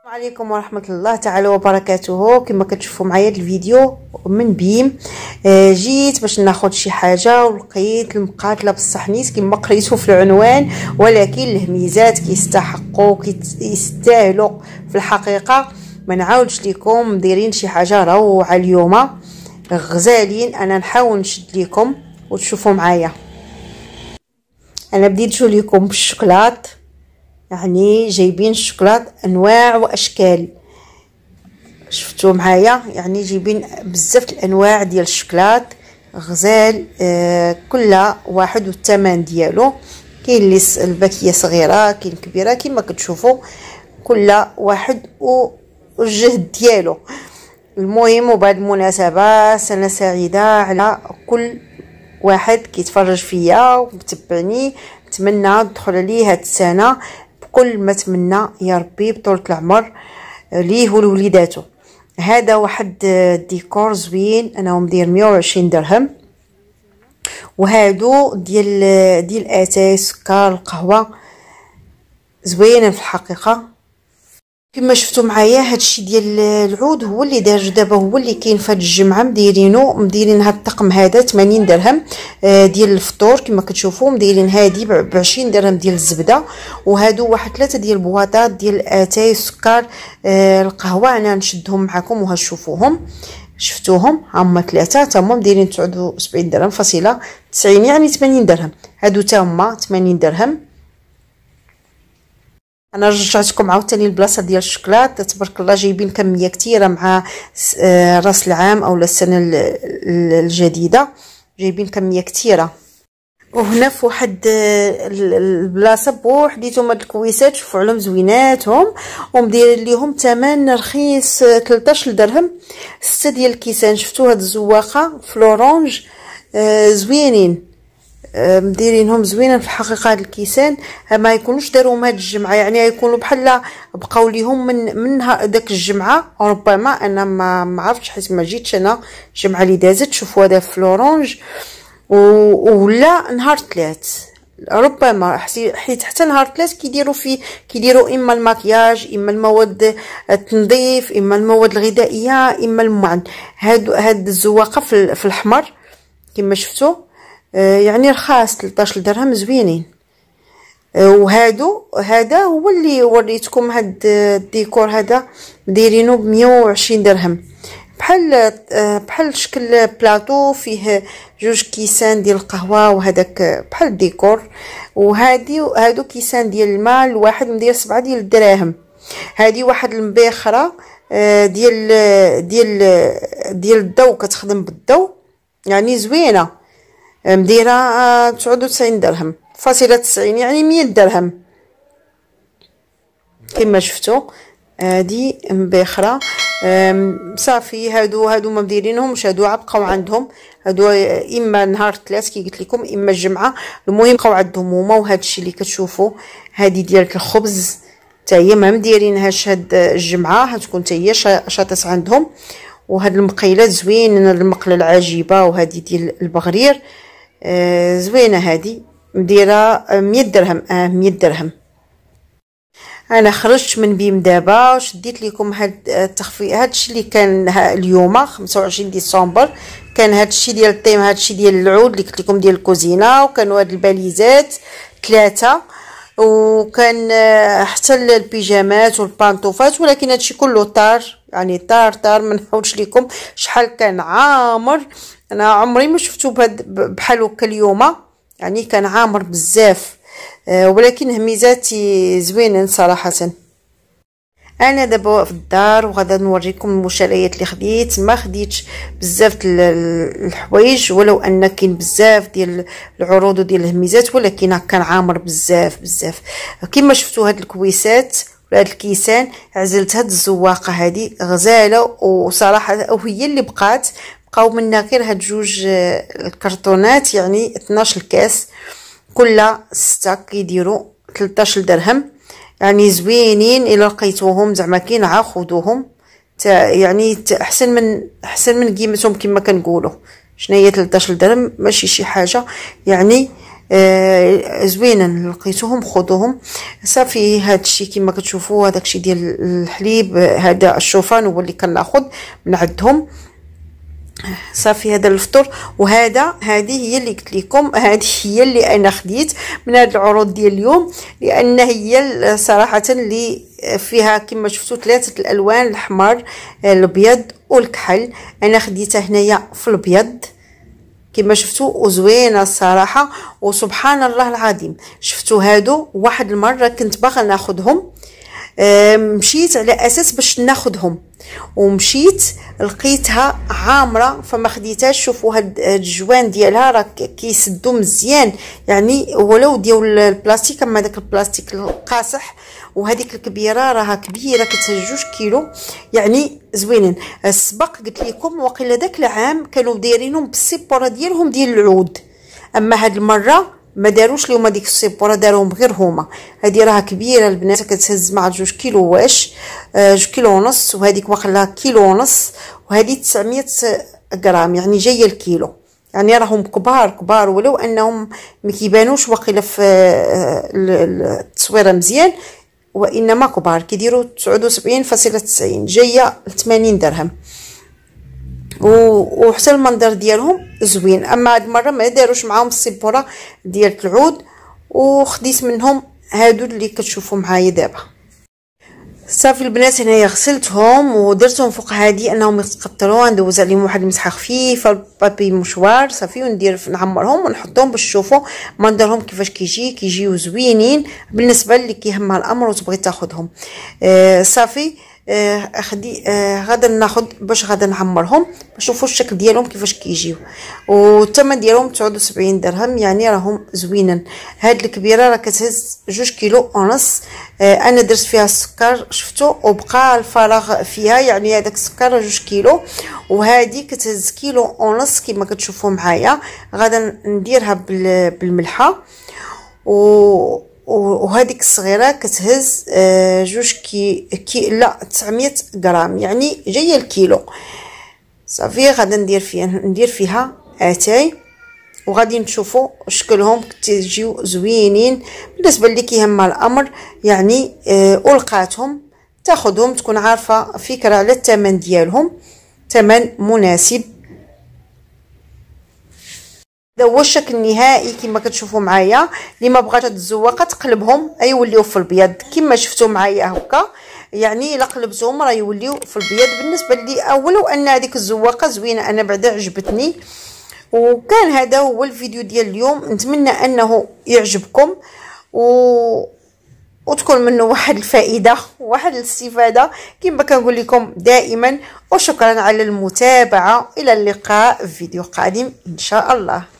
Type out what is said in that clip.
السلام عليكم ورحمة الله تعالى وبركاته. كما كتشوفوا معايا الفيديو من بيم، جيت باش ناخذ شي حاجه ولقيت المقاتله بصح نيت كما قريتو في العنوان، ولكن الهميزات كيستحقوا كيستاهلوا في الحقيقه. ما نعاودش لكم مديرين شي حاجه روعه اليوم غزالين. انا نحاول نشد لكم وتشوفوا معايا. انا بديت نشوف لكم بالشوكولات، يعني جايبين الشوكولات انواع واشكال، شفتوا معايا، يعني جايبين بزاف الانواع ديال الشوكولات غزال، كلها واحد والثمن ديالو. كاين اللي الباكيه صغيره، كاين كبيره، كما كتشوفوا كلها واحد والجهد ديالو. المهم وبهذه المناسبه سنه سعيده على كل واحد كيتفرج فيا ومتبعني. نتمنى تدخل لي هاد السنه بكل ما تمنى يا ربي بطولة العمر ليه ولوليداتو. هذا واحد ديكور زوين، انا مدير 120 درهم. وهادو ديال اتاي سكر القهوه زوينه في الحقيقه. كما شفتوا معايا هادشي ديال العود هو اللي دارج دابا، هو اللي كاين في هاد الجمعه. مديرين هاد الطقم هذا 80 درهم ديال الفطور. كما كتشوفوا مديرين هادي ب 20 درهم ديال الزبده، وهادو واحد 3 ديال البواطات ديال اتاي السكر القهوه. انا نشدهم معكم وهتشوفوهم. شفتوهم هما 3 تما مديرين 79 درهم فاصله 90، يعني 80 درهم. هادو تما 80 درهم. انا رجعتكم عاوتاني البلاصه ديال الشوكولات. تبارك الله جايبين كميه كثيره مع راس العام او السنه الجديده، جايبين كميه كثيره. وهنا في واحد البلاصه بوحديتهم هاد الكويسات، شوفوا عليهم زويناتهم ومدير ليهم ثمن رخيص 13 درهم. 6 ديال الكيسان. شفتوا هاد الزواقه فلورونج زوينين، مديرينهم زوينين في الحقيقه. هاد الكيسان ما يكونوش داروهم هاد الجمعه، يعني يكونوا بحال بقاو ليهم من داك الجمعه. ربما انا ما عرفتش حيت ما جيتش انا الجمعه اللي دازت. شوفوا هذا فلورونج ولا نهار 3 ربما، حيت حتى نهار 3 كيديروا اما المكياج، اما المواد التنظيف، اما المواد الغذائيه، اما المعن. هاد الزواقه في الحمر كما شفتوا يعني رخاص 13 درهم زوينين. هذا هو اللي وريتكم. هاد الديكور هذا مديرينه ب 120 درهم، بحال شكل بلاطو فيه 2 كيسان ديال القهوه وهذاك بحال الديكور. هادو كيسان ديال الماء الواحد مدير 7 ديال الدراهم. هذه واحد المبيخره ديال الضو، كتخدم بالضو، يعني زوينه، مديره 99 درهم فاصله 90، يعني 100 درهم. كما شفتوا هذه مبيخره صافي. هادو ما مديرينهمش، هادو بقاو عندهم. هادو اما نهار 3 كي قلت لكم، اما الجمعه. المهم بقاو عندهم هما. وهذا الشيء اللي كتشوفوا هذه ديال الخبز حتى هي ما مديرينهاش هاد الجمعه، هتكون حتى هي شاطس عندهم. وهاد المقيلات زوين، المقله العجيبه، وهذه ديال البغرير زوينه. هذه مديره 100 درهم 100 درهم. انا خرجت من بيم دابا وشديت لكم هاد التخفيض. هاد الشيء اللي كان اليوم 25 ديسمبر، كان هاد الشيء ديال الطيم، هاد الشيء ديال العود اللي قلت لكم ديال الكوزينه، وكانوا هاد الباليزات 3، وكان حتى البيجامات والبانطوفات. ولكن هادشي كله طار، يعني طار ما نحاولش لكم شحال كان عامر. انا عمري ما شفتو بحال هكا اليوم، يعني كان عامر بزاف. ولكن هميزاتي زوينين صراحه. انا دابا في الدار وغادا نوريكم المشتريات اللي خديت. ما خديتش بزاف الحوايج، ولو ان كاين بزاف ديال العروض وديال الهميزات، ولكن كان عامر بزاف. كما شفتوا هاد الكويسات وهاد الكيسان، عزلت هاد الزواقه هادي غزاله وصراحه، وهي اللي بقاو منا غير هاد 2 الكرتونات، يعني 12 كاس كلها 6 كيديروا 13 درهم، يعني زوينين. الا لقيتوهم زعما كاين خذوهم، يعني احسن من قيمتهم كما كنقولوا. شنو هي 13 درهم؟ ماشي شي حاجه، يعني زوينين لقيتوهم خذوهم. صافي هادشي كما كتشوفوا هداكشي ديال الحليب، هذا الشوفان هو اللي كناخذ من عندهم. صافي هذا الفطور. وهذه هي اللي قلت لكم، هذه هي اللي انا خديت من هاد العروض ديال اليوم، لان هي صراحه اللي فيها كما شفتوا 3 الالوان، الاحمر الابيض والكحل. انا خديتها هنايا في الابيض كما شفتوا وزوينه الصراحه. وسبحان الله العظيم شفتوا هادو واحد المره كنت باغا ناخذهم، مشيت على اساس باش ناخذهم ومشيت لقيتها عامره فما خديتهاش. شوفوا هاد الجوان ديالها راه كيسدوا مزيان، يعني ولو ديال البلاستيك، اما داك البلاستيك القاصح. وهذيك الكبيره راها كبيره كتهز 2 كيلو، يعني زوينين. السبق قلت لكم وقيلا داك العام كانوا دايرينهم بالسيبوره ديالهم ديال العود، اما هاد المره ما داروش لهم هذيك السيبوره، داروهم غير هما. هذه راها كبيره البنات كتهز مع 2 كيلو واش 2 كيلو ونص، وهذيك واخا كيلو ونص، وهذه 900 غرام يعني جايه الكيلو. يعني راهم كبار ولو انهم ما كيبانوش واقيلا في التصويره مزيان، وانما كبار كيديروا 79.90 جايه 80 درهم. وحتى المنظر ديالهم زوين. اما هاد المره ما داروش معاهم السيبوره ديال العود، وخديت منهم هادو اللي كتشوفوا معايا دابا. صافي البنات هنايا غسلتهم ودرتهم فوق هادي انهم يتقطروا، ندوز عليهم واحد المسحه خفيفه بابي مشوار صافي، وندير نعمرهم ونحطهم باش تشوفوا منظرهم كيفاش كيجيو زوينين بالنسبه اللي كيهمها الامر وتبغي تاخذهم. صافي غادا ناخذ باش غادا نعمرهم باش نشوفوا الشكل ديالهم كيفاش كيجيو. والثمن ديالهم 79 درهم، يعني راهم زوينين. هاد الكبيره راه كتهز 2 كيلو ونص. انا درت فيها السكر شفتوا وبقى الفراغ فيها، يعني هذاك السكر 2 كيلو، وهذه كتهز كيلو ونص كما كتشوفوا معايا. غادا نديرها بالملحه وهذيك الصغيره كتهز 2 لا 900 غرام يعني جايه الكيلو. صافي غادا ندير فيها اتاي، وغادي نشوفوا شكلهم كتجيو زوينين بالنسبه اللي كيهمها الامر، يعني ولقاتهم تاخذهم تكون عارفه فكره على الثمن ديالهم، ثمن مناسب. هذا هو الشكل النهائي كما كتشوفوا معايا. اللي ما بغات هاد الزواقه تقلبهم يوليو في الابيض كما شفتوا معايا هكا، يعني الا قلبتهم راه يوليو في الابيض. بالنسبه لي اولو ان هذيك الزواقه زوينه، انا بعدا عجبتني. وكان هذا هو الفيديو ديال اليوم، نتمنى انه يعجبكم وتكون منه واحد الفائده واحد الاستفاده كما كنقول لكم دائما. وشكرا على المتابعه، الى اللقاء في فيديو قادم ان شاء الله.